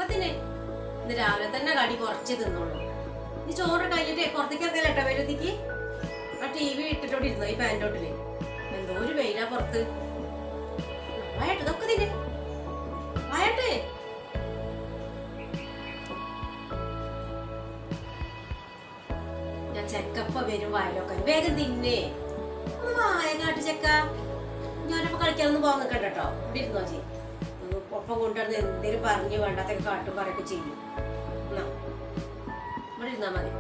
തിന്നെ. ഇന്ന് രാവിലെ തന്നെ കടി കുറച്ച് തിന്നോളൂ. ഈ ചോറ് കഴിഞ്ഞിട്ട് പുറത്തേക്ക് ഇറങ്ങലട്ടോ വെയിലത്തേക്ക്. ആ TV ഇട്ടിട്ടോടെ ഇരുന്നോ ഈ ഫാനിലോട്ടില്. എന്തോ ഒരു വെയിലാ പുറത്ത്. വായട്ട് ഇതൊക്കെ തിന്നെ. വായട്ട് ഞാൻ ചെക്കപ്പ വരും വായലൊക്കെ വേഗം തിന്നേ. വായ കാട്ട് ചെക്ക. ഞാനിപ്പോ കളിക്കാനൊന്നും പോകാൻ നിൽക്കണ്ട കേട്ടോ. ഇവിടെ ഇരുന്നോ ചേ. ഒപ്പം കൊണ്ടുവന്ന് എന്തേലും പറഞ്ഞു വേണ്ടാത്തൊക്കെ കാട്ടും പറയൊക്കെ ചെയ്യും. എന്നാ ഇവിടെ ഇരുന്നാ മതി.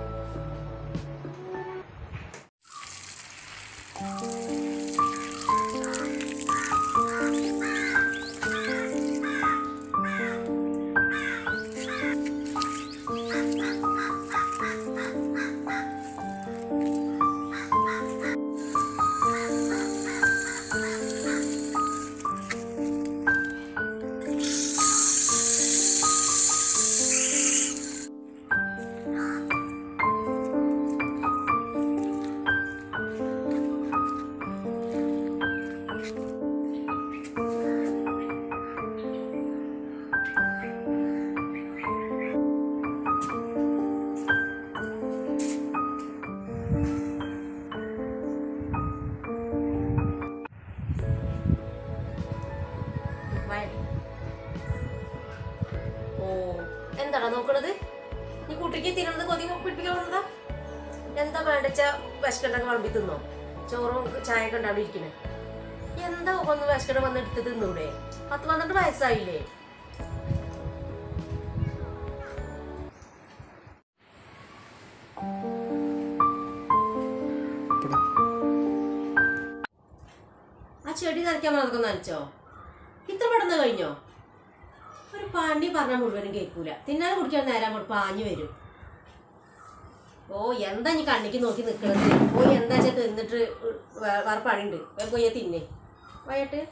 എന്താടാ നോക്കണത്? നീ കുട്ടിക്ക് തിന്നണത് കൊതി പിടിപ്പിക്കാൻ വന്നതാ? എന്താ വേണ്ടച്ച വിശക്കണ്ടൊക്കെ വളമ്പി തിന്നോ? ചോറും ചായയൊക്കെ ഉണ്ടാവും ഇരിക്കണേ. എന്താ ഒന്ന് വിശക്കണ്ട വന്ന് എടുത്ത് തിന്നൂടെ? 10-12 വയസ്സായില്ലേ? ആ ചെടി നനയ്ക്കാൻ അതൊക്കെ നനച്ചോ? ഇത്ര പെട്ടെന്ന് കഴിഞ്ഞോ? ഒരു പാണ്ടി പറഞ്ഞാൽ മുഴുവനും കേൾക്കൂല. തിന്നാതെ കുടിക്കാൻ നേരം പാഞ്ഞു വരും. ഓ എന്താ നീ കണ്ണിക്ക് നോക്കി നിൽക്കണത്? ഓ എന്താ വെച്ചാൽ തിന്നിട്ട് വേറെ പണിയുണ്ട്. വേറെ പോയി തിന്നേ വൈകിട്ട്.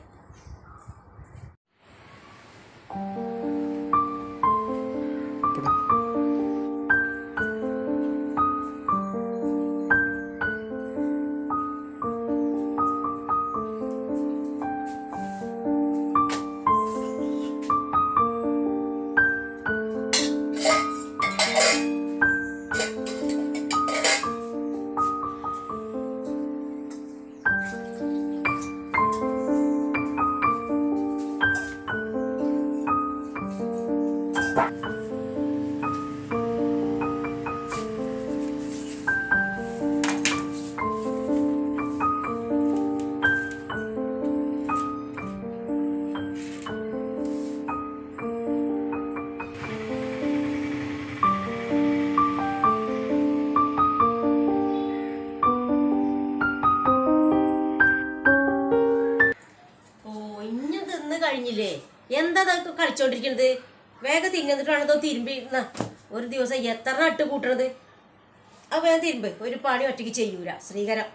കഴിഞ്ഞില്ലേ? എന്താ കളിച്ചോണ്ടിരിക്കണത്? വേഗം തിന്നിട്ടാണതോ തിരുമ്പി. ഒരു ദിവസം എത്ര ഇട്ട് കൂട്ടണത്? അത് വേഗം തിരുമ്പ്. ഒരു പണി ഒറ്റയ്ക്ക് ചെയ്യൂല ശ്രീകരം.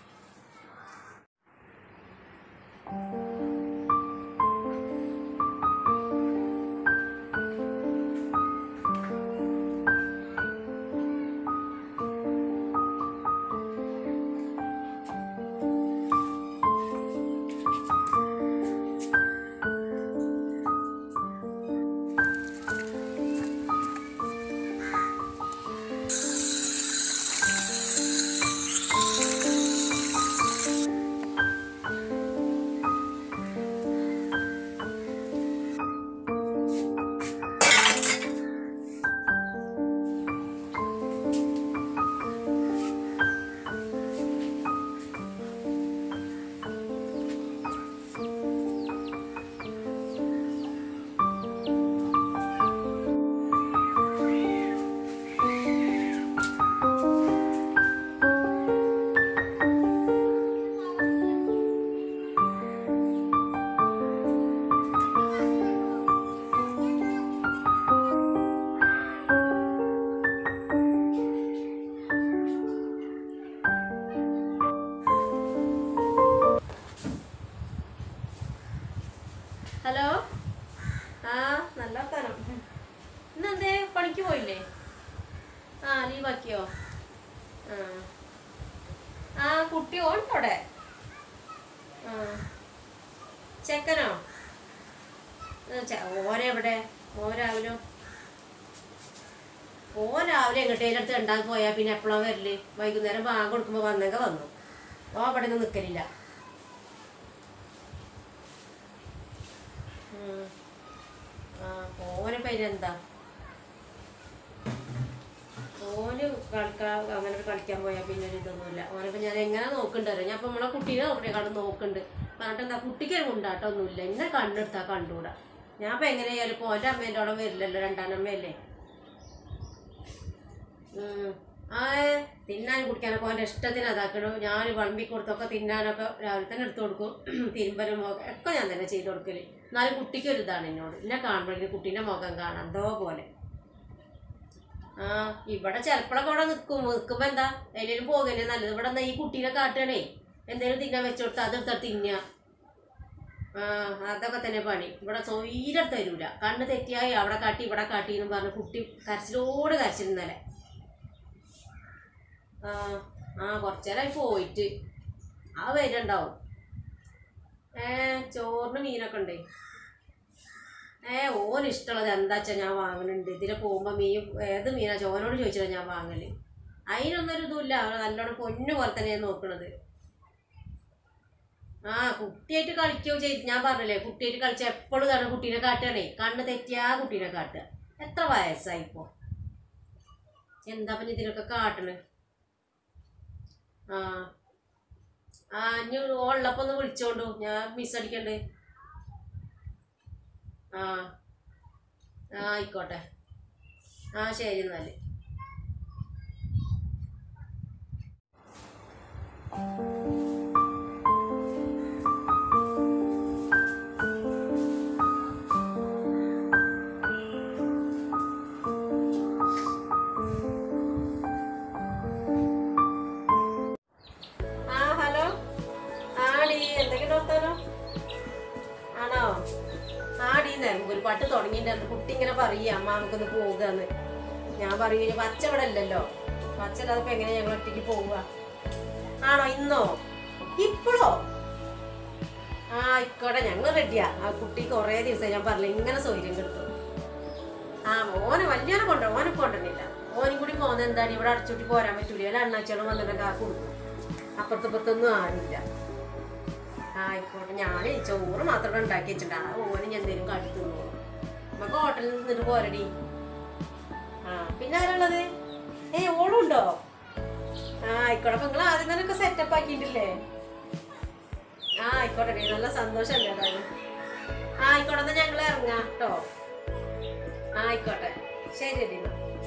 ഹലോ. ആ നല്ല വർത്താനം. ഇന്നെന്തേ പണിക്ക് പോയില്ലേ? ആ ലീവാക്കിയോ? ആ കുട്ടി ഓണ്ടോടെ? ആ ചെക്കനോ? ഓരെവിടെ? ഓരാവിലോ? ഓൻ രാവിലെ എങ്ങോട്ടേലും അടുത്ത് ഉണ്ടാക്കി പോയാൽ പിന്നെ എപ്പോഴാണ് വരല്? വൈകുന്നേരം ബാങ്ക് കൊടുക്കുമ്പോൾ വന്നെങ്കിൽ വന്നു. ഓ അവിടെ നിന്ന് നിൽക്കലില്ല. ഓനിപ്പോൾ അതിനെന്താ? ഓന് അങ്ങനെ കളിക്കാൻ പോയാൽ പിന്നെ ഒരു ഇതൊന്നുമില്ല. ഓനിപ്പോൾ ഞാൻ എങ്ങനെ നോക്കണ്ടല്ലോ, ഞാൻ ഇപ്പോൾ നമ്മളെ കുട്ടീനെ നോക്കണേക്കാളും നോക്കുന്നുണ്ട്. പറഞ്ഞിട്ട് എന്താ, കുട്ടിക്ക് ഒരു കൊണ്ടാട്ടമൊന്നുമില്ല. എന്നെ കണ്ണെടുത്താൽ കണ്ടുകൂടാ. ഞാൻ ഇപ്പോൾ എങ്ങനെയായാലും ഇപ്പോൾ ഓൻ്റെ അമ്മേൻ്റെ അവിടെ വരില്ലല്ലോ, രണ്ടാനമ്മയല്ലേ. തിന്നാൻ കുടിക്കാനൊക്കെ ഓൻ്റെ ഇഷ്ടത്തിന് അതാക്കണം. ഞാൻ വിളമ്പി കൊടുത്തൊക്കെ തിന്നാനൊക്കെ രാവിലെ തന്നെ എടുത്തു കൊടുക്കും. തിരുമ്പലും ഒക്കെ ഞാൻ തന്നെ ചെയ്ത് കൊടുക്കല്. എന്നാലും കുട്ടിക്കൊരു ഇതാണ് എന്നോട്. എന്നെ കാണുമ്പോഴേക്കും കുട്ടീൻ്റെ മുഖം കാണാം എന്തോ പോലെ. ഇവിടെ ചിലപ്പോഴൊക്കെ ഇവിടെ നിൽക്കുമ്പോൾ എന്താ അതിലും പോകല്ലേ നല്ലത്. ഇവിടെ എന്താ ഈ കുട്ടീനെ കാട്ടണേ, എന്തെങ്കിലും തിന്നാൻ വെച്ചു കൊടുത്താൽ അതെടുത്താൽ തിന്നുക. അതൊക്കെ തന്നെ പണി. ഇവിടെ സ്വീരെടുത്ത് തരൂല. കണ്ണ് തെറ്റിയായി അവിടെ കാട്ടി ഇവിടെ കാട്ടി എന്നും പറഞ്ഞ് കുട്ടി കരച്ചിലോട് കരച്ചിരുന്നല്ലേ. കുറച്ചു നേരമായി പോയിട്ട് വരുന്നുണ്ടാവും. ചോറിന് മീനൊക്കെ ഉണ്ടേ. ഓന് ഇഷ്ടമുള്ളത് എന്താ വെച്ചാൽ ഞാൻ വാങ്ങുന്നുണ്ട്. ഇതിൽ പോകുമ്പോൾ മീൻ ഏത് മീനാ ചോനോട് ചോദിച്ചാൽ ഞാൻ വാങ്ങല്. അതിനൊന്നൊരു ഇതുമില്ല. നല്ലോണം പൊന്നു പോലെ തന്നെയാണ് നോക്കണത്. കുട്ടിയായിട്ട് കളിക്കുകയോ ചെയ്ത് ഞാൻ പറഞ്ഞില്ലേ, കുട്ടിയായിട്ട് കളിച്ച എപ്പോഴും തന്നെ കുട്ടീനെ കാട്ടുകയാണേ. കണ്ണ് തെറ്റിയാ കുട്ടീനെ കാട്ടുക. എത്ര വയസ്സായിപ്പോ, എന്താ പിന്നെ ഇതിനൊക്കെ കാട്ടണ്? ഇനി ഉള്ളപ്പോ ഒന്ന് വിളിച്ചോണ്ടു, ഞാൻ മിസ്സടിക്കണ്ട്. ആയിക്കോട്ടെ. ശരി എന്നാല്. ഹലോ. എന്തൊക്കെയുണ്ട് വർത്താനം? ആണോ? ഒരു പാട്ട് തുടങ്ങിയിട്ടുണ്ടായിരുന്നു. കുട്ടി ഇങ്ങനെ പറയുക, അമ്മ നമുക്കൊന്ന് പോകുകയെന്ന്. ഞാൻ പറയൂ, പച്ച ഇവിടെ അല്ലല്ലോ. പച്ച അല്ലാതെ എങ്ങനെ ഞങ്ങൾ ഒറ്റയ്ക്ക് പോവുക? ആണോ? ഇന്നോ? ഇപ്പോഴോ? ആയിക്കോട്ടെ, ഞങ്ങൾ റെഡിയാ. കുട്ടി കുറേ ദിവസമായി ഞാൻ പറഞ്ഞില്ല ഇങ്ങനെ സൗകര്യം കിട്ടും. മോനെ വലിയവനെ കൊണ്ടുപോകും. ഓനെ കൊണ്ടുവന്നില്ല. ഓനും കൂടി പോകുന്ന എന്താണ്, ഇവിടെ അടച്ചുകൂട്ടി പോരാൻ പറ്റൂല. അല്ല അണ്ണാച്ചോളം വന്നിട്ട് കാക്ക് കൊടുക്കും. അപ്പുറത്തപ്പുറത്തൊന്നും ആരില്ല. ആയിക്കോട്ടെ, ഞാൻ ചോറ് മാത്രം ഉണ്ടാക്കി വെച്ചിട്ടുണ്ട്. ഓന് ഞാൻ എന്തെങ്കിലും കാട്ടി തിന്നോളൂ. നമുക്ക് ഹോട്ടലിൽ നിന്നിട്ട് പോരടി. പിന്നെ ആരുള്ളത്? ഓളുണ്ടോ? ആയിക്കോട്ടെ. അപ്പൊ നിങ്ങൾ ആദ്യം തന്നെ ഒക്കെ സെറ്റപ്പ് ആക്കിയിട്ടില്ലേ? ആയിക്കോട്ടെ, നല്ല സന്തോഷമല്ലേ ഏതായാലും. ആയിക്കോട്ടെ, എന്നാ ഞങ്ങൾ ഇറങ്ങാം കേട്ടോ. ആയിക്കോട്ടെ, ശരി അടി.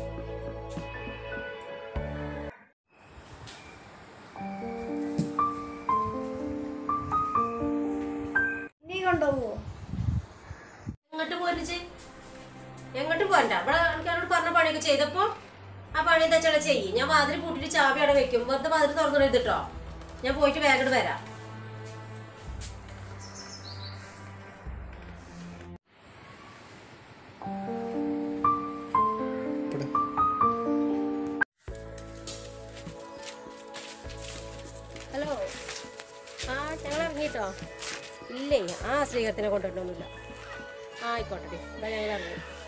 എങ്ങോട്ട് പോരണ്ട. ഇവിടെ ആൾക്കാരോട് പറഞ്ഞ പണിയൊക്കെ ചെയ്തപ്പോ ആ പണി എന്താ വെച്ചാൽ ചെയ്യും. ഞാൻ വാതിൽ പൂട്ടിട്ട് ചാവി അവിടെ വെക്കും. വെറുതെ വാതിൽ തുറന്നു എഴുതിട്ടോ. ഞാൻ പോയിട്ട് വേഗം വരാം. ഹലോ. ഞങ്ങൾ ഇറങ്ങിട്ടോ. ഇല്ലേ, ശ്രീകരത്തിനെ കൊണ്ടുവരണമെന്നില്ല. ആയിക്കോട്ടെ, ഞങ്ങൾ ഇറങ്ങി.